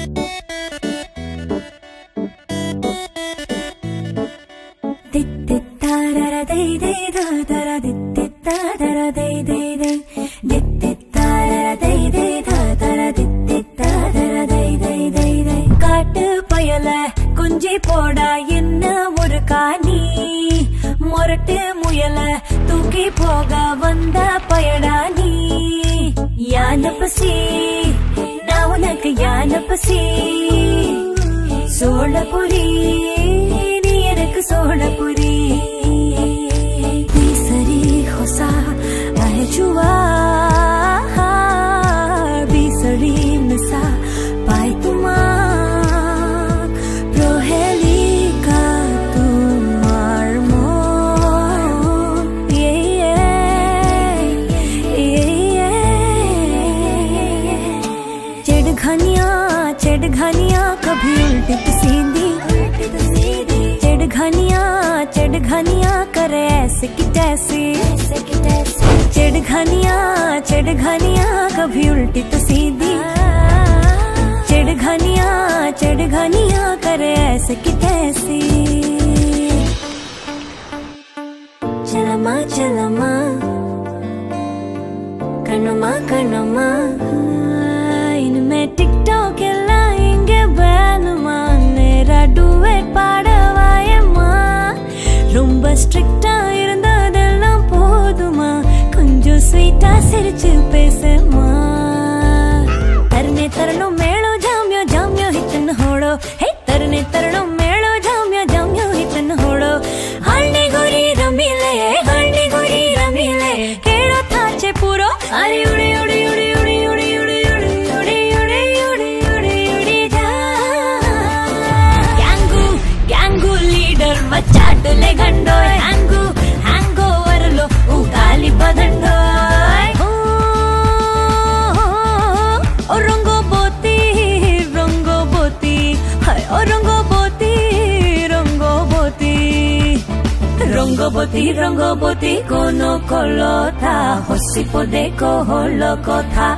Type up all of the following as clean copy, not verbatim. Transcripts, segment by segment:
रंगबती कोनो कलथा हसी पदे कहल कथा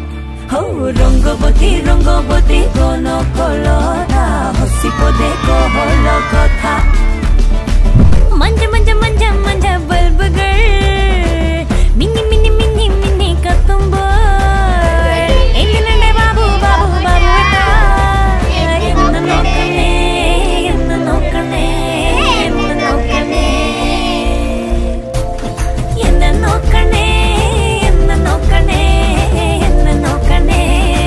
हो रंगबती कोनो कलथा हसी पदे कहल कथा मंजा मंजा मंजा मंजा बल्ब गर्ल मिनी मिनी मिनी मिनी कतुंबो एंगलंडे बाबू बाबू बाबू एन्न नोकने एन्न नोकने एन्न नोकने एन्न नोकने एन्न नोकने एन्न नोकने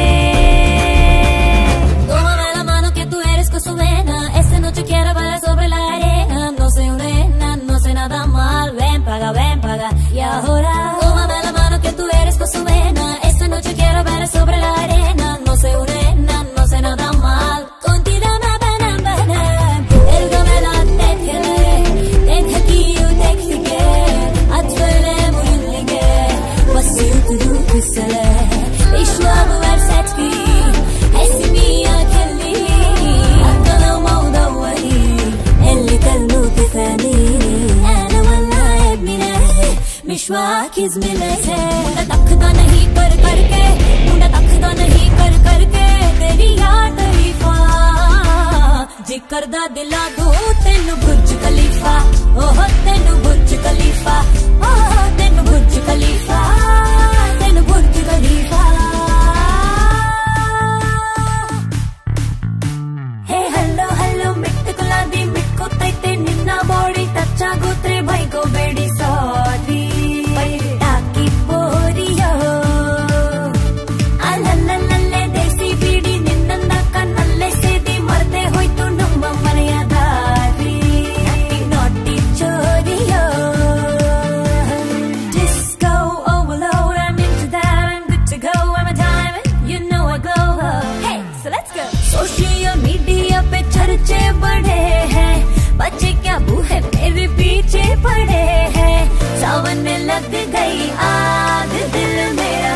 Toma la mano que tú eres cosumena esta noche quiero bailar sobre la arena no soy una nena no sé nada mal ven paga y ahora Tómame la mano que tú eres cosumena esta noche quiero bailar sobre la arena no soy una nena no sé nada mal contigo me bana elgamela tekhe ki you tekhe atfele muyullige basiyutu kusale ishlamu versatki esmiya kelli akala mawdawari elli kalnu tifani ana walla ibnina mishwak izmile se मुंडा तखदा नहीं कर करके मुंडा तखदा नहीं कर करके तेरी याद तरीफा जिकर दा दिला दो तेनु बुर्ज खलीफा ओह तेनु बुर्ज खलीफा ओह तेनु बुर्ज खलीफा तेनु बुर्ज खलीफा हे हेलो हेलो मिट कुला दी मिट को तैते निन्ना बॉडी तच्चा गोत्रे भाई को बेड़ी सॉरी टाकी पोरियो अल्लल्लल्ले देसी बीड़ी निन्नंदा कन्नल्ले सेदी मरते होई तू नम्ब मर्यादारी नॉटी चोरियो Disco overload I'm into that I'm good to go I'm a diamond you know I glow Hey so let's go Social media पे चर्चे बढ़े हैं बच्चे क्या बूहे मेरे पीछे पड़े हैं सावन में लग गई आग दिल मेरा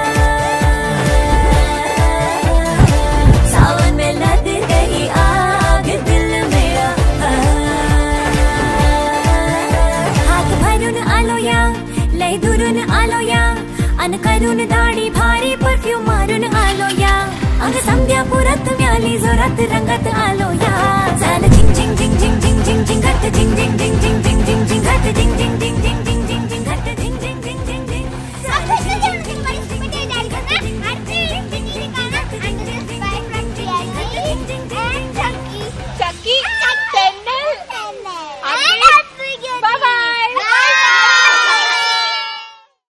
सावन में लग गई आग दिल मेरा हाथ भरून आलो या लय दुरून आलो या अन करून दाढी भारी परफ्यूम मारून आलो या अंग संध्या पुरत म्याली जोरात रंगत आलो या. झालं झिंग झिंग झिंग झिंग झिंग झिंग झिंगट झिंग झिंग झिंग